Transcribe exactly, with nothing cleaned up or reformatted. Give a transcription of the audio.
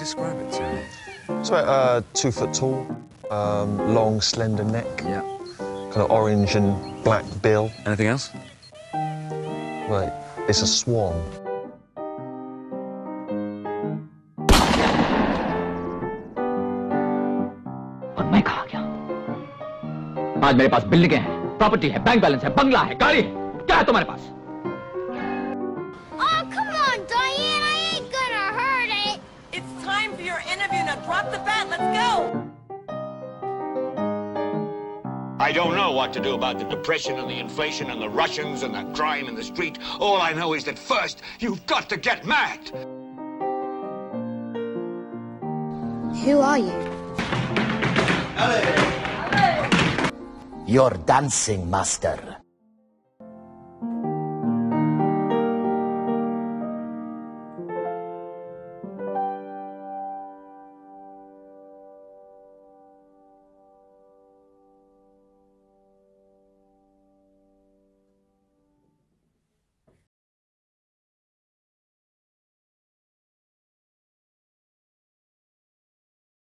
describe it to me? It's about uh, two foot tall, um, long, slender neck. Yeah. Kind of orange and black bill. Anything else? Right, it's a swan. और मैं कहाँ गया? आज मेरे पास बिल्डिंगें हैं, property है, bank balance है, बंगला है, गाड़ी है, क्या है तुम्हारे पास? Oh, come on, Diane, I ain't gonna hurt it. It's time for your interview. Now drop the bat. Let's go. I don't know what to do about the depression and the inflation and the Russians and the crime in the street. All I know is that first, you've got to get mad. Who are you? Your dancing master.